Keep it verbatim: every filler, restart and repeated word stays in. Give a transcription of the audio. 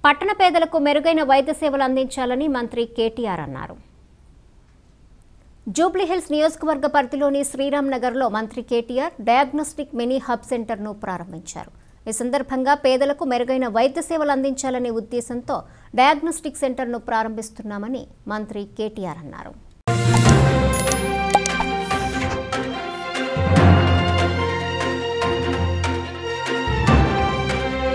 పట్టణ పేదలకు మెరుగైన వైద్య సేవలు అందించాలని మంత్రి కేటీఆర్ అన్నారు. జూబ్లీహిల్స్ నియోజకవర్గ పరిధిలోని శ్రీరామ్ నగర్లో మంత్రి కేటీఆర్ డయాగ్నోస్టిక్ మినీ హబ్ సెంటర్ను ప్రారంభించారు. ఈ సందర్భంగా పేదలకు మెరుగైన వైద్య సేవలు అందించాలనే ఉద్దేశంతో డయాగ్నోస్టిక్ సెంటర్ను ప్రారంభిస్తున్నామని మంత్రి కేటీఆర్ అన్నారు.